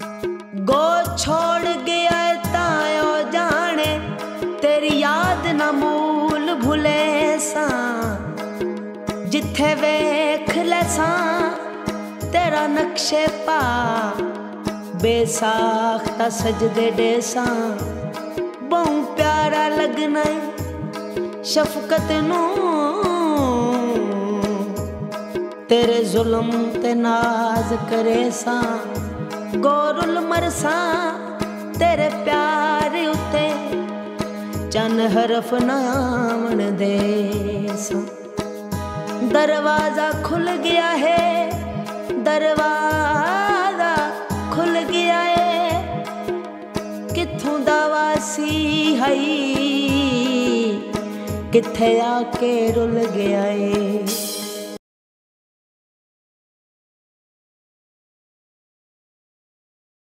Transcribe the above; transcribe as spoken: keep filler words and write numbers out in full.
गो छोड़ गया तायो जाने तेरी याद ना मूल भुले सा जिथे वेख लेसा तेरा नक्शे पा बेसाख्ता सजदे डेसा बहु प्यारा लगना शफकत नू तेरे जुल्म ते नाज करे सा गोरुल मरसा तेरे प्यार उते चन हरफ नामन दे सा दरवाजा खुल गया है दरवाजा खुल गया है किथों दावासी हई किथे आके रुल गया है।